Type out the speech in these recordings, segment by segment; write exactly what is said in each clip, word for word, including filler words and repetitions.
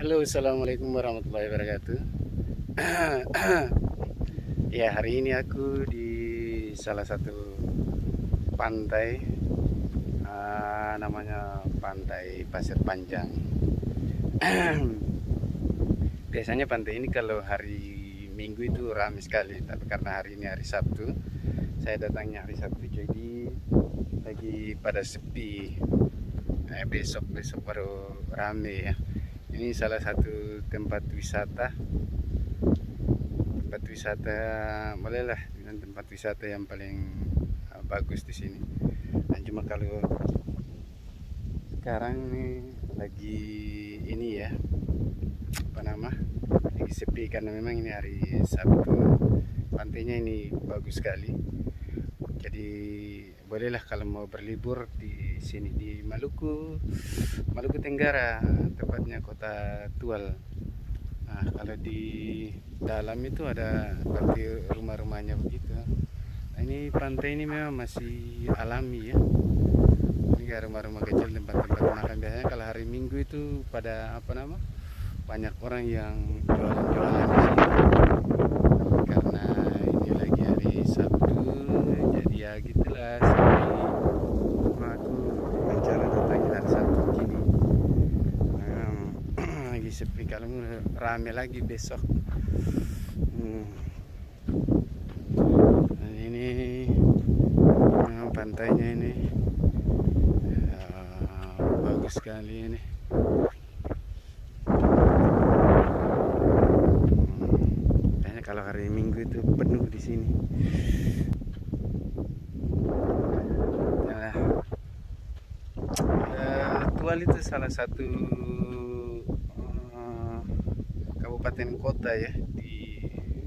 Halo, assalamualaikum warahmatullahi wabarakatuh. Ya, hari ini aku di salah satu pantai, ah, namanya Pantai Pasir Panjang. Biasanya pantai ini kalau hari Minggu itu ramai sekali, tapi karena hari ini hari Sabtu, saya datangnya hari Sabtu, jadi lagi pada sepi. Eh, besok besok baru rame ya. Ini salah satu tempat wisata, tempat wisata bolehlah dengan tempat wisata yang paling uh, bagus di sini. Dan cuma kalau sekarang nih lagi ini ya, apa nama, lagi sepi karena memang ini hari Sabtu. Pantainya ini bagus sekali. Jadi bolehlah kalau mau berlibur di sini di Maluku, Maluku Tenggara, tepatnya Kota Tual. Nah, kalau di dalam itu ada seperti rumah-rumahnya begitu. Nah, ini pantai ini memang masih alami ya. Ini kayak rumah-rumah kecil, tempat-tempat makan. Biasanya kalau hari Minggu itu pada apa nama? Banyak orang yang jualan-jualan di sini. Karena ini lagi hari Sabtu, jadi ya gitulah seperti aku rencana datangin hari Sabtu gini. Hmm, lagi sepi, kalau rame lagi besok. Hmm. Nah, ini memang pantainya ini ya, bagus sekali ini. Kalau hari Minggu itu penuh di sini. Nah, uh, Tual itu salah satu uh, kabupaten kota ya di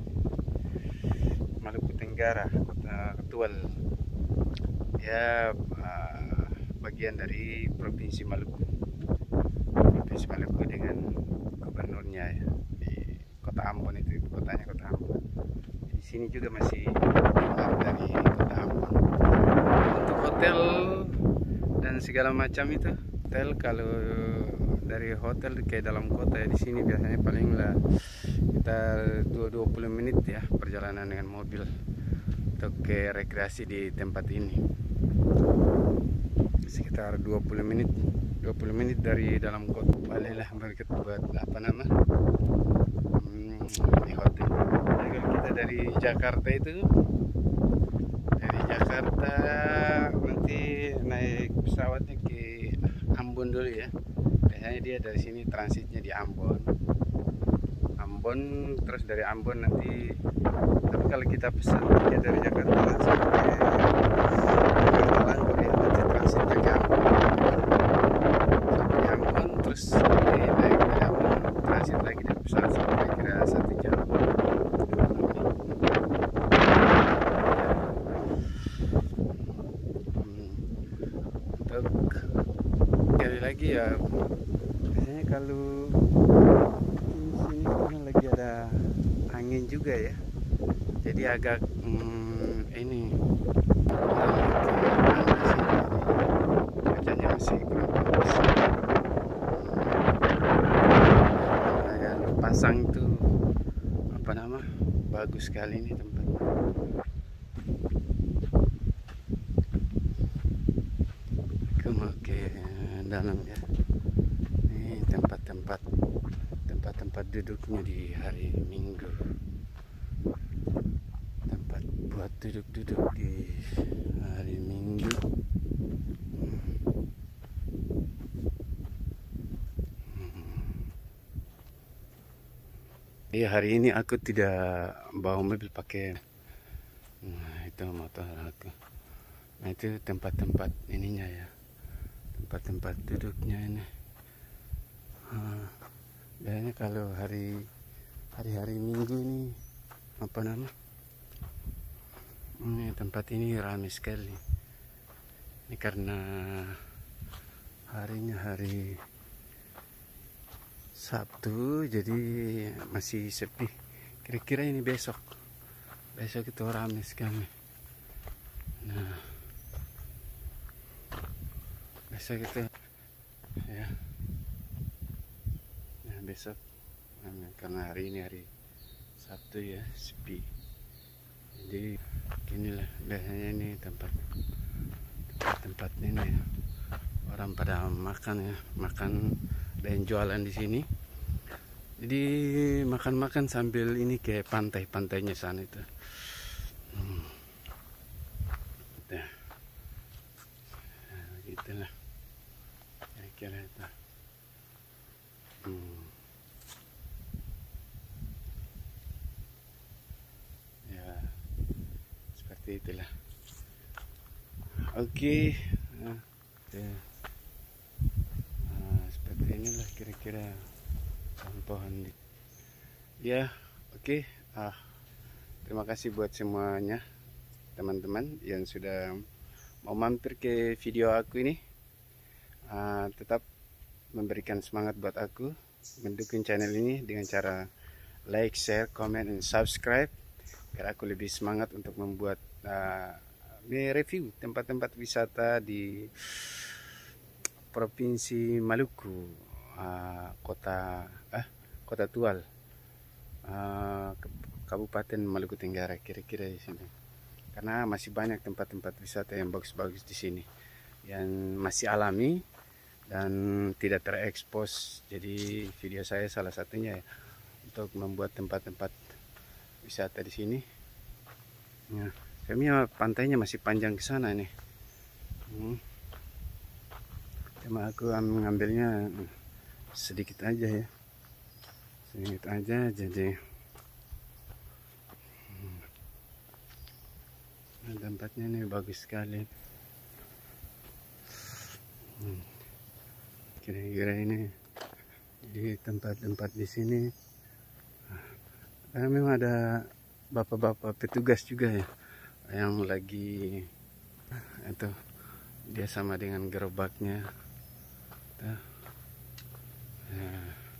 Maluku Tenggara, Kota Tual. Ya, uh, bagian dari Provinsi Maluku. Provinsi Maluku dengan gubernurnya ya. Kota Ambon itu ibu kotanya, Kota Ambon. Di sini juga masih part dari Kota Ambon. Untuk hotel dan segala macam itu, hotel kalau dari hotel ke dalam kota ya, di sini biasanya paling lah kita dua puluh menit ya perjalanan dengan mobil untuk ke rekreasi di tempat ini. Sekitar dua puluh menit dari dalam kota. Baliklah mereka buat apa nama? Di hotel. Jadi kalau kita dari Jakarta itu, dari Jakarta nanti naik pesawatnya ke Ambon dulu ya. Biasanya dia dari sini transitnya di Ambon. Ambon terus dari Ambon nanti, tapi kalau kita pesan dia dari Jakarta langsung ke Jakarta Langgur ya, nanti transitnya ke Ambon. Sampai di Ambon terus naik dari Ambon transit lagi dari pesawat sampai kira satu jam. Untuk sekali lagi ya, biasanya kalau di sini karena lagi ada angin juga ya, jadi agak hmm, ini cuacanya masih kurang bagus. Pasang itu apa nama, bagus sekali ini tempatnya. Aku mau ke dalam ya. Ini tempat-tempat tempat-tempat duduknya di hari Minggu. Tempat buat duduk-duduk di hari Minggu. Iya, hari ini aku tidak bawa mobil, pakai nah, itu motor aku. Nah, itu tempat-tempat ininya ya, tempat-tempat duduknya ini. Nah, biasanya kalau hari hari-hari Minggu ini apa nama? Ini tempat ini ramai sekali. Ini karena harinya hari Sabtu, jadi masih sepi. Kira-kira ini besok, besok itu ramai sekali. Nah, besok itu ya. Nah, besok, karena hari ini hari Sabtu ya, sepi. Jadi inilah biasanya ini tempat tempat ini ya. Orang pada makan ya, makan dan jualan di sini. Jadi makan-makan sambil ini ke pantai-pantainya sana itu. Hmm. Nah, gitulah. Kira-kira itu. Hmm. Ya, seperti itulah. Oke. Okay. Nah, okay. Nah, seperti inilah kira-kira pohon-pohon di. Ya, oke. Okay. Ah, terima kasih buat semuanya, teman-teman yang sudah mau mampir ke video aku ini. Uh, tetap memberikan semangat buat aku mendukung channel ini dengan cara like, share, comment, dan subscribe biar aku lebih semangat untuk membuat uh, review tempat-tempat wisata di Provinsi Maluku, uh, kota eh, kota Tual, uh, Kabupaten Maluku Tenggara, kira-kira di sini. Karena masih banyak tempat-tempat wisata yang bagus-bagus di sini, yang masih alami dan tidak terekspos. Jadi video saya salah satunya ya, untuk membuat tempat-tempat wisata di sini. Ya, kayaknya pantainya masih panjang ke sana nih. Hmm. Cuma aku mengambilnya sedikit aja ya, sedikit aja. Jadi hmm. Nah, tempatnya ini bagus sekali. Hmm. Kira-kira ini di tempat-tempat di sini. Nah, memang ada bapak-bapak petugas juga ya yang lagi itu dia sama dengan gerobaknya. Nah, ya,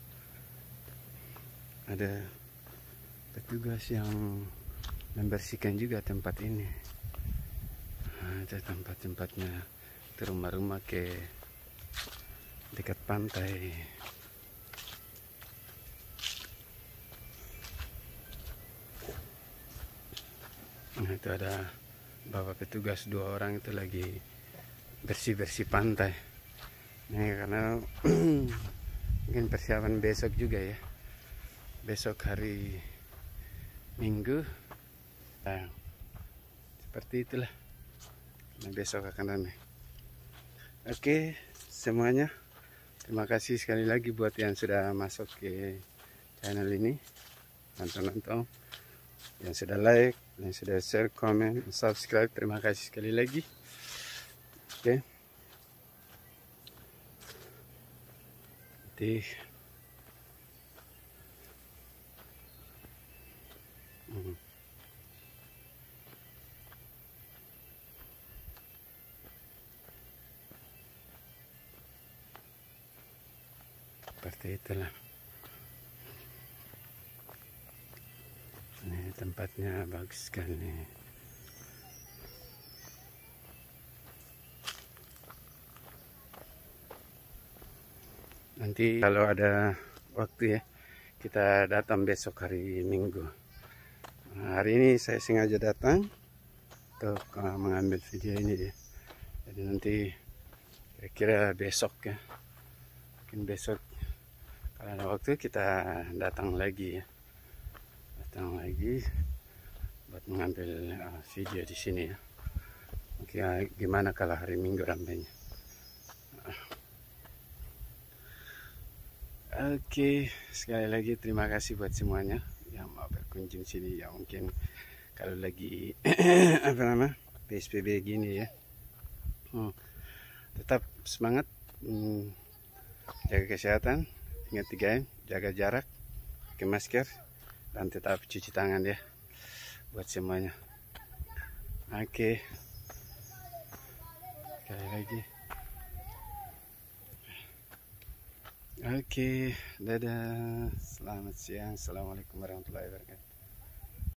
ada petugas yang membersihkan juga tempat ini. Nah, ada tempat-tempatnya, rumah-rumah ke dekat pantai. Nah, itu ada bapak petugas dua orang itu lagi bersih-bersih pantai. Nah, karena mungkin persiapan besok juga ya. Besok hari Minggu. Nah, seperti itulah. Nah, besok akan ramai. Oke, semuanya. Terima kasih sekali lagi buat yang sudah masuk ke channel ini, nonton-nonton, yang sudah like, yang sudah share, comment, subscribe. Terima kasih sekali lagi. Oke. Jadi hmm. Seperti itulah. Ini tempatnya bagus sekali. Nanti kalau ada waktu ya, kita datang besok hari Minggu. Nah, hari ini saya sengaja datang untuk uh, mengambil video ini ya. Jadi nanti kira-kira besok ya, mungkin besok kalau ada waktu kita datang lagi ya, datang lagi buat mengambil uh, video di sini ya. Oke, gimana kalau hari Minggu ramainya? Oke, sekali lagi terima kasih buat semuanya yang mau berkunjung sini ya. Mungkin kalau lagi apa nama P S B B gini ya, hmm, tetap semangat, hmm, jaga kesehatan, ingat tiga M, jaga jarak, pakai masker, dan tetap cuci tangan ya buat semuanya. Oke, sekali lagi. Oke, dadah, selamat siang, assalamualaikum warahmatullahi wabarakatuh.